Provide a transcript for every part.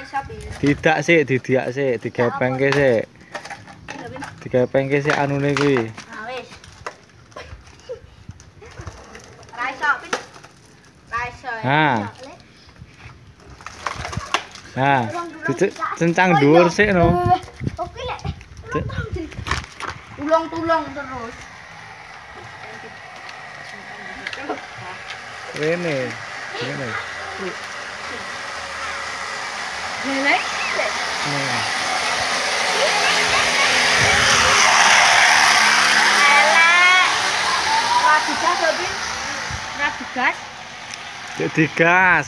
Tidak sih, didiak sih, digepengke sih. Digepengke sih anune kuwi. Nah wis. Ra iso, Pin. Ra iso. Nah. Nah, cencang dhuwur sik no. Oke lek. Tulung-tulung terus. Rene. Rene. Lele. Nah. Digas lho, Bin. Ora digas. Digas.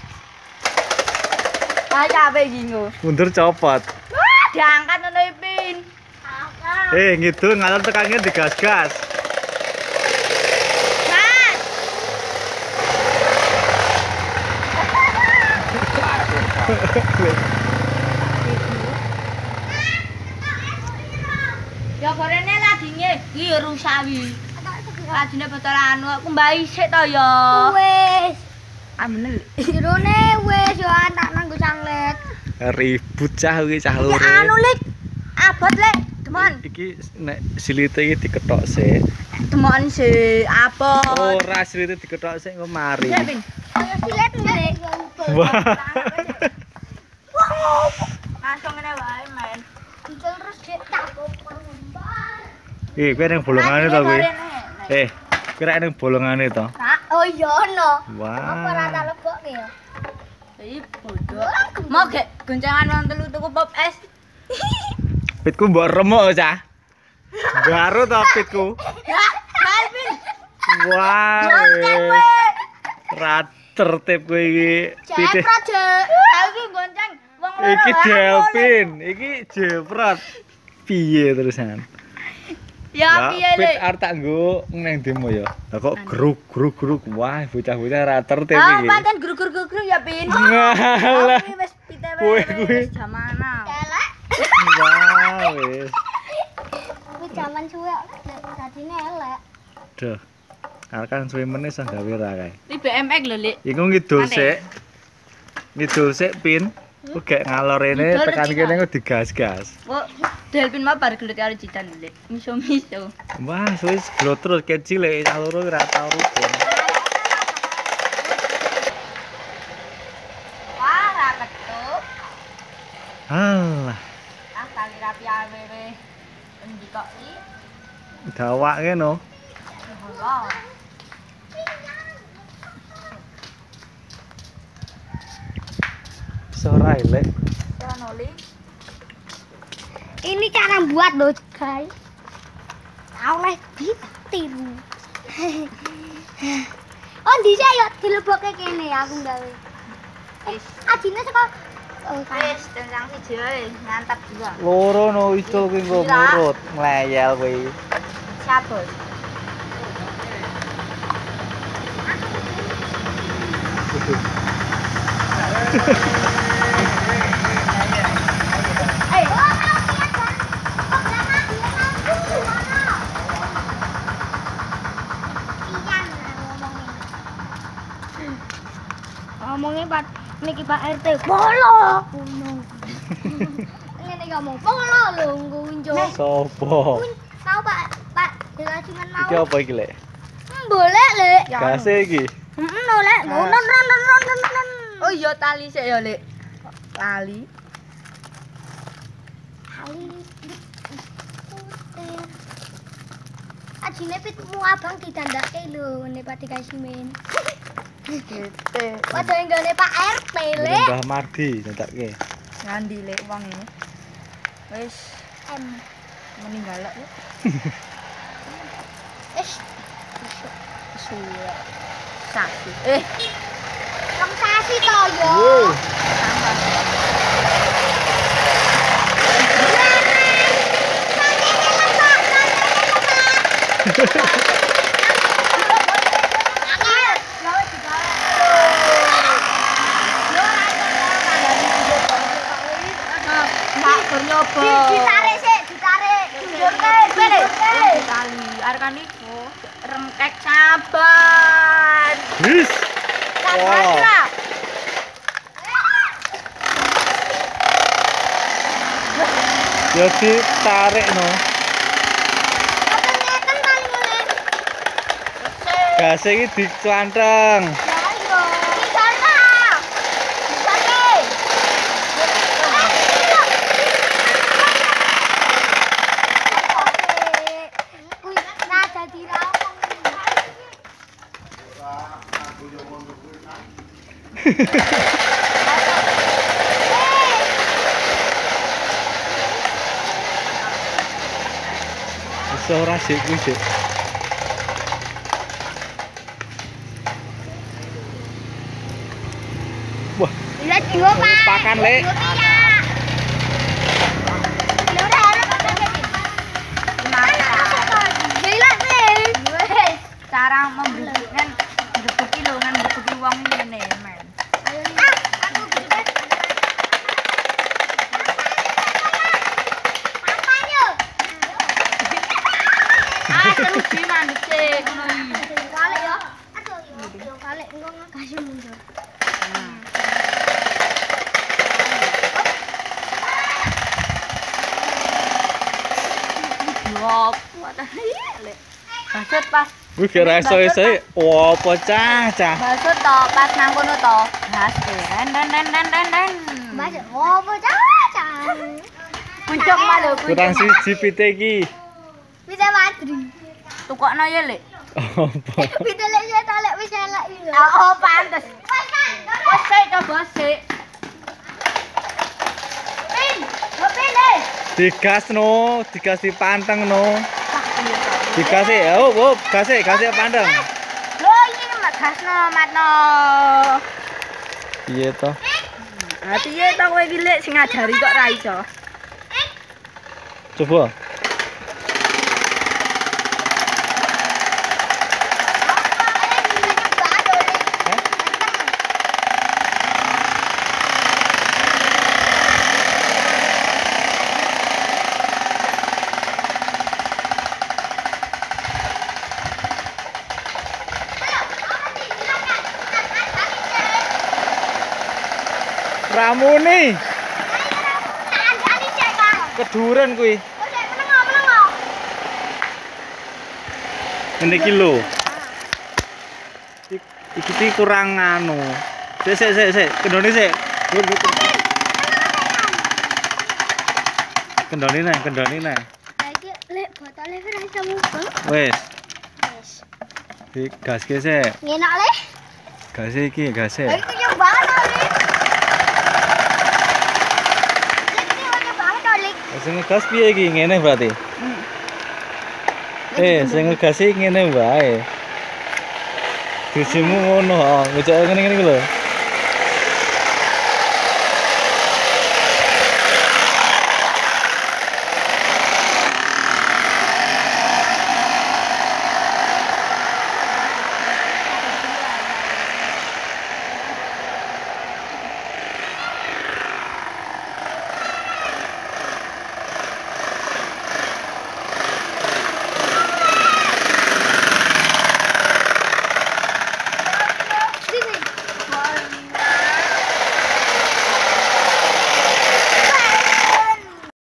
Ayo ape iki nggo. Mundur copot. Wah, diangkat ngono iki, Pin. Ngidul ngalor tekannya digas-gas. Mas. Ya gorene ladinge iki rusak iki. Ladine botol anu aku mbahi sik to ya. Wis. Amene jerone wis yo tak nanggo sanglet. Ribut cah kuwi cah loro. Ya anu Lik. Abot Lek, teman. Iki nek silite iki diketok sik. Teman sik abot. Ora silite diketok sik engko mari. Ya, Bin. Ayo silet Lik. Wah. Langsung ngene wae, men. Uncul terus dik tak bombar. Kuwi ning bolongane to kuwi. Kira ning bolongane to. Oh iya ono. Wah. Apa ora tak lebokke ya? Ih, bodoh. Mau gek goncangan wong telu tuku pop es. Pitku mbok remuk cah. Baru to pitku. Ya, Calvin. Wah. Ra tertib kowe iki. Pite. Aku goncang wong loro. Iki Delvin, iki Jeprot. Piye terusan? Ya piye Pit Lek? arep tak nggo nang demo ya. Lah kok gruk. Wah, bocah-bocah ra tertib Ah, iki. pancen gru-gru ya, Pin. Ngalah. Kuwi wis pite Kuwi. wis jaman now. Wah, wis. Kuwi jaman suwe dadine elek. Duh. Kan suwe meneh sang gawe ra kae. Iki BMX lho, Lek. Iku ngidul sik. Ngidul sik Pin. Kok gek ngalor rene Ngidul tekan iki, kene kok digas-gas. Kok Delvin mah bar gelut karo Citan, Lek. Miso-miso. Wah, wis glot terus kecil lek aloro ora tau rukun. Wah, ra ketuk. Alah, Ah, kali rapi awewe. Endi kok iki? dawake no. Allah. Sorai lek. Noli. Ini cara buat loh guys. Oleh ditiru. Oh dhisik yo dilebokke kene aku gawe. Wis. Ajine saka Wis, tentang siji wae, nyantap juga. Loro no icul kuwi nggo murut, ngleyel kuwi. Siapa? Ngomongnya Pak niki Pak RT polo. Ngene ngomong polo lho nggo unjuk. Sopo? Tahu Pak dikasihkan mau. Iki apa iki lek? Boleh Lek. Gase iki. Heeh Lek. Non. Oh iya tali sik ya, Lek. Lali. Ajine pitmu abang didandake lho ngene Pak dikasihin. Gitu. Padha nggone Pak RT Lek. Mbah Mardi nyetak,ke. Ngandi Lek wong ini. Wis M. meninggal ya. Suwe. Sasi. Kang sasi to yo. Wow. Ditarik sik, ditarik. Tali. Arek niku rengkek sabar. Wis. Sabar lah. Ya ditarik no. Gase iki dicanteng. Bisa ora sih kuwi sih. Wah, Lihat juga, Pak. pakan le. Cara memberikan bebuki lho kan bebuki wong ngene men. Teruji mandek sik ngono iki. Balik ya. Aduh, yo balik engko kasih mundur. Yo, kuat lek. Maksud pas Wih kira iso-iso wah apa cah. maksud to pas nang kono to. Gas den den. Mas, oh, bocah. Puncuk mah lho. Kurang siji pite iki. Bisa madri. Tukokno ya lek. Apa? Bisa lek saya talek wis elek iki. Oh, pantes. Wes sik coba sik. Pin, ngepin Digas no, digas dipanteng no. iya to. Dikasih, kasih pandang. Lho iki mak gasno matno. Iya toh. Ha piye to kowe iki lek sing ngajari kok ra iso. Coba. Ramune. Keduren kuwi. Ngene iki lho. Iki kurang anu. Sik. Kendoni sik. Kendoni neh. Lagi lek botolnya wis ra iso mubeng. Wes, Wis. digaske sik. Ngenak le. Gase iki, gase. Lagi ku nyoba le. Lagi ku nyoba le. Sing ngegas piye iki? Ngene berarti. Sing ngegas iki ngene wae. Dijimu ngono, ngejak ngene iki lho.